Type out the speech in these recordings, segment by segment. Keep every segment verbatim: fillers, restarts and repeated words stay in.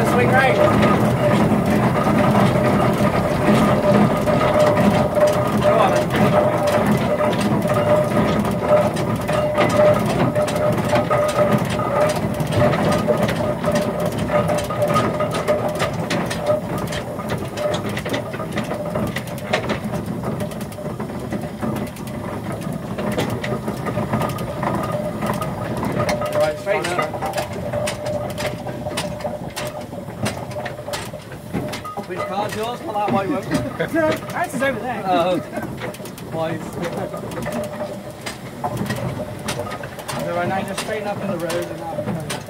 to swing round. Go on then. Right, straight now. Which car's yours? Well, that white one. No, ours is over there. Oh, wise. So right now, just straighten up in the road and out.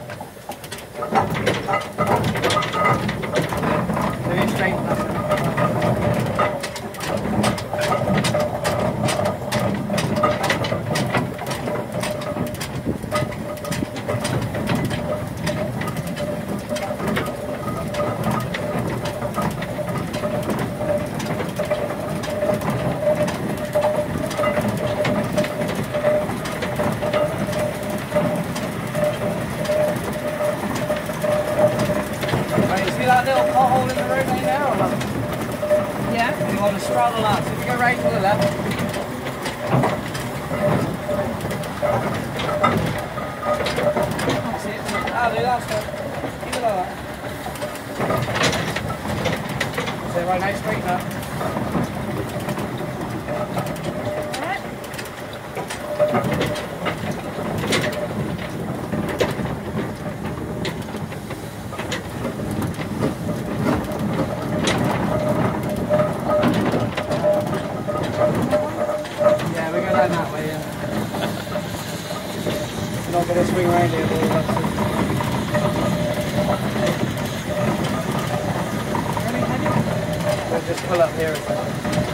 So you straighten up. That little pothole in the road right now, or not? Yeah. You want to straddle that, so if you go right to the left. That's it. Ah, do that stuff. Keep it like that. So right now, straighten up. That way, yeah. You're not going to swing around here, boy. That's it. We'll just pull up here a second.